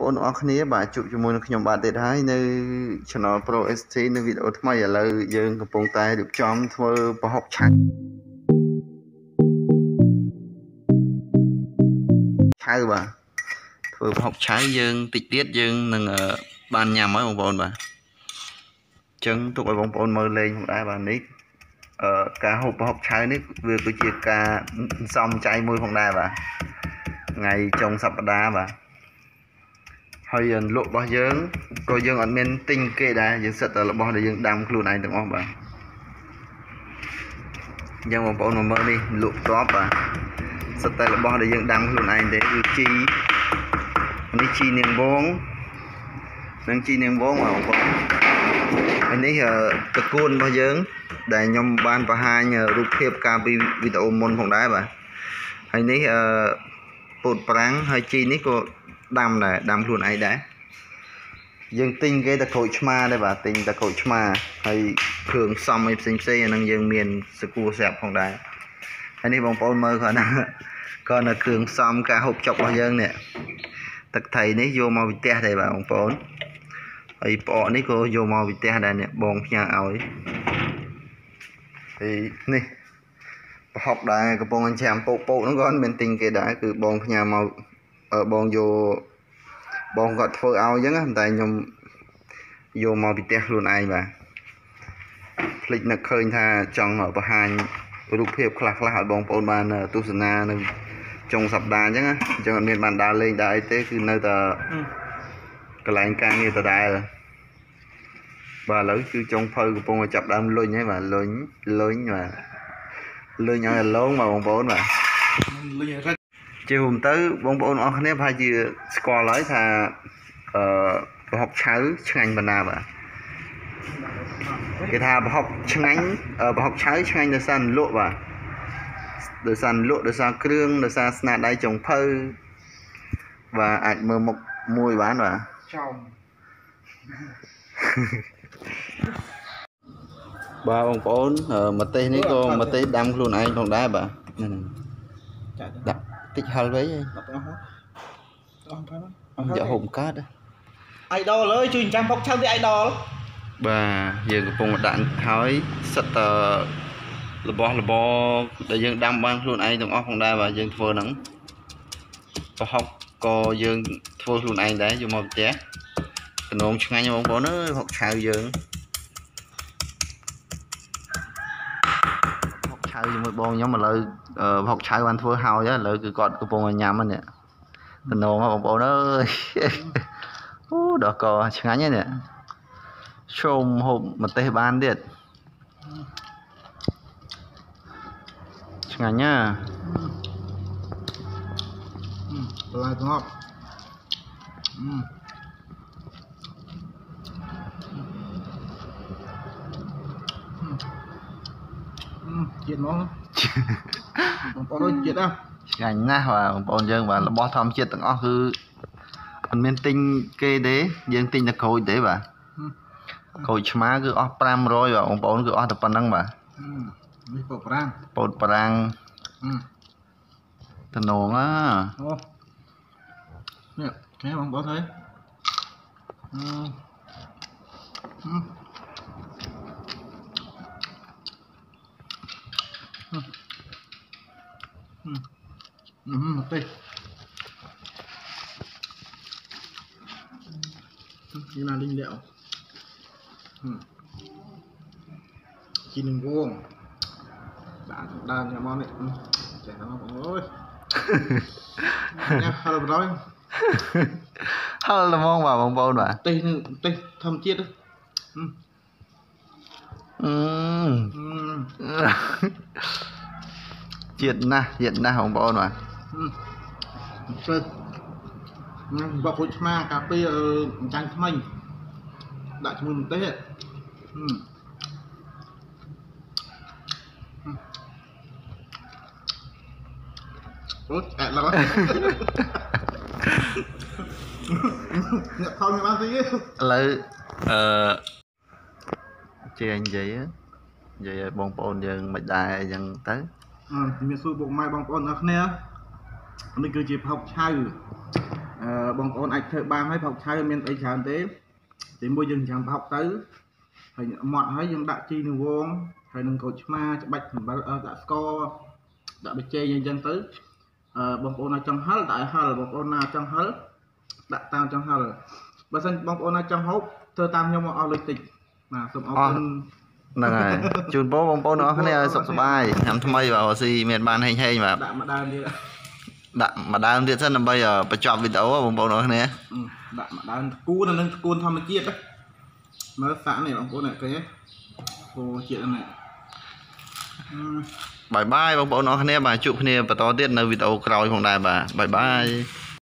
ôn ở khné bà chụp cho môn nhom bà tết hai nơi channel Pro ST nơi video thay là dươngកំពុងតែរៀបចំធ្វើប្រហុកឆៅបាទធ្វើប្រហុកឆៅយើងតិចទៀតយើងនឹងបានញ៉ាំហើយបងប្អូនបាទអញ្ចឹងទុកឲ្យបងប្អូនមើលលេងផងដែរបាទនេះការហូបប្រហុកឆៅនេះវាគឺជាការសំចៃមួយផងដែរបាទថ្ងៃចុងសប្តាហ៍បាទហើយលក់របស់យើងក៏យើងអត់មានទិញគេដែរយើងសិតតែរបស់ដែលយើងដាំខ្លួនឯងទាំងអស់បាទអញ្ចឹងបងប្អូនមកមើលនេះលក់ផ្ទាប់បាទសិតតែរបស់ដែលយើងដាំខ្លួនឯងទេគឺជីនេះជីនាងវងនិងជីនាងវងបងប្អូនហើយនេះតកូនរបស់យើងដែលខ្ញុំបានបង្ហាញរូបភាពកាលពីវីដេអូមុនផងដែរបាទហើយនេះពោតប្រាំងហើយជីនេះក៏ដាំដែរដាំខ្លួនឯងដែរយើងទិញគេតែក្រូចឆ្មាដែរបាទទិញតែក្រូចឆ្មាហើយគ្រឿងផ្សំអីផ្សេងៗអានឹងយើងមានសគួរស្រាប់ផងដែរហើយនេះបងប្អូនមើលគាត់ណាគ្រឿងផ្សំការហូបចុករបស់យើងនេះទឹកត្រីនេះយកមកពីផ្ទះដែរបាទបងប្អូនហើយផ្អកនេះក៏យកមកពីផ្ទះដែរនេះបងផ្ញើឲ្យហើយនេះប្រហុកដែរកំពុងចាំពោកហ្នឹងក៏មានទិញគេដែរគឺបងផ្ញើមកបងយកបងគាត់ធ្វើឲ្យអញ្ចឹងតែខ្ញុំយកមកពីផ្ទះខ្លួនឯងបាទភ្លេចនឹកឃើញថាចង់បង្ហាញរូបភាពខ្លះឲ្យបងប្អូនបានទស្សនានៅចុងសប្តាហ៍អញ្ចឹងអត់មានបានដើរលេងដើរអីទេគឺនៅតែកន្លែងការងារដដែលបាទឥឡូវគឺចុងភៅកំពុងចាប់ដើមលុញហើយបាទលុញបាទលុញឲ្យអាឡងបាទបងប្អូនបាទលុញរឹកជារួមទៅបងប្អូនអរគ្នាប្រហែលជាស្គាល់ហើយថាប្រហុកឆៅឆ្ងាញ់ប៉ុណ្ណាបាទគេថាប្រហុកឆ្ងាញ់ប្រហុកឆៅឆ្ងាញ់ដោយសារលក់បាទដោយសារគ្រឿងដោយសារស្នាដៃចុងភៅបាទអាចមើលមុខមួយបានបាទចំបាទបងប្អូនម្ទេសនេះក៏ម្ទេសដាំខ្លួនឯងផងដែរបាទដាក់តិចហិលវិញយកហូបកើតអៃដលអើយជួយចាំផុកឆៅទីអៃដលបាទយើងកំពុងដាក់ហើយសិតតរបស់របរដែលយើងដាំបានខ្លួនឯងទាំងអស់ផងដែរបាទយើងធ្វើហ្នឹងប្រហុកក៏យើងធ្វើខ្លួនឯងដែរយកមកផ្ទះតំណងឆ្ងាញ់បងប្អូនអើយប្រហុកឆៅយើងប្រហុកឆៅជាមួយបងខ្ញុំឥឡូវប្រហុកឆៅបានធ្វើហើយឥឡូវគឺគាត់កំពុងញ៉ាំហ្នឹងតំណងបងប្អូនអើយអូដល់ក៏ឆ្ងាញ់ហ្នឹងជុំហូបម្ទេសបានទៀតឆ្ងាញ់ណាបន្លែទាំងអស់ជាតិមកបងប្អូនជាតិឆ្ងាញ់ណាស់បាទបងប្អូនយើងបាទរបស់ធម្មជាតិទាំងអស់គឺមិនមានទិញគេទេយើងទិញតែក្រូចទេបាទក្រូចឆ្មាគឺអស់500បាទបងប្អូនគឺអស់តែប៉ុណ្្នឹងបាទនេះពោតប្រាំងតំណងអូនេះគេបងប្អូនហើយមកទេនេះlà linh liệu chi nướng vuông đàn nhà món này chả nó mọi người nha hello rồi hello mong vào bông bông mà tê thơm chiết đấy chiết na bông bông mà bọc hối ma cà phê trang mình đã cho mình tết là nhập không thì bao nhiêu lấy chị anh vậy bông bông dân mày đại dân tới mình xui bụng mai bông bông nè mình cứ chỉ học hai bông ôn ạch thợ ba mấy học thay miền tây tràn thế thì mua dừng chẳng học tới hay mọi hay dừng đại chi nương vuông hay nương cột ma bạch đã score đã bị chê nhân dân tới bông ôn là trong hết đại hờ bông ôn là trong hết đã tao trong hờ và sân bông ôn là trong hốt thơ tam nhau mà lịch tịch mà sông ôn nè này chun bông bông nó cái này sập bài nhắm tham mây vào gì miền ban hay mà đã mà đam đi đặng mà đang điện sân là bây giờ phải chọn vị đấu bông bông nó này đã mà đang cú là nâng côn thăm chiết đấy mà xã này bông ôn này cái cô chuyện này bye bye bông bông nó này bà chụp này và to tiết nơi vị đấu còi phòng đài bà bye bye